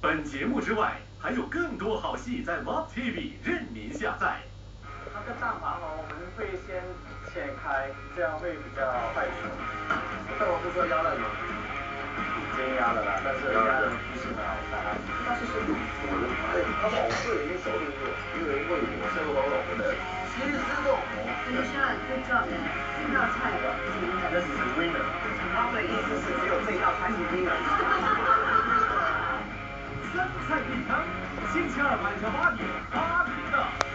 本节目之外，还有更多好戏在 Love TV 任您下载。 那个蛋黄我们会先切开，这样会比较快熟。蛋黄不需要压烂吗？已经压了啦，但是压的不是很好看。它是生卤，我的妈呀！它老碎已经熟了是吧？因为为我生老老的，其实这种你希望这道这道菜的那是 winner。他们的意思是只有这道菜是 winner。 三菜一汤，星期二晚上8点，8点的。